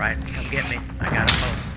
Alright, come get me. I got them both.